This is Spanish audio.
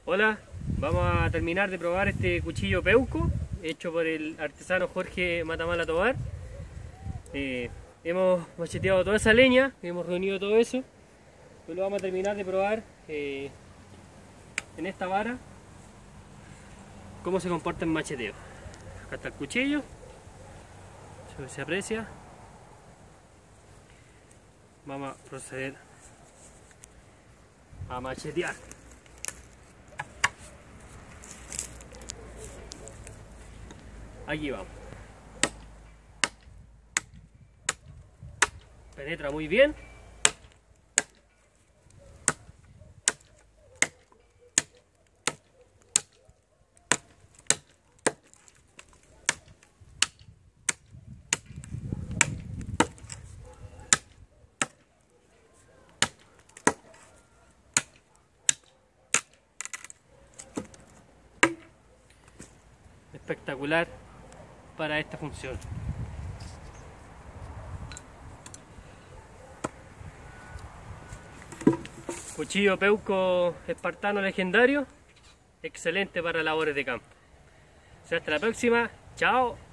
Hola, vamos a terminar de probar este cuchillo Peuco hecho por el artesano Jorge Matamala Tobar. Hemos macheteado toda esa leña, hemos reunido todo eso, pues lo vamos a terminar de probar en esta vara cómo se comporta el macheteo. Acá está el cuchillo, se aprecia. Vamos a proceder a machetear. Aquí vamos. Penetra muy bien. Espectacular para esta función. Cuchillo Peuco espartano legendario, excelente para labores de campo. Hasta la próxima, chao.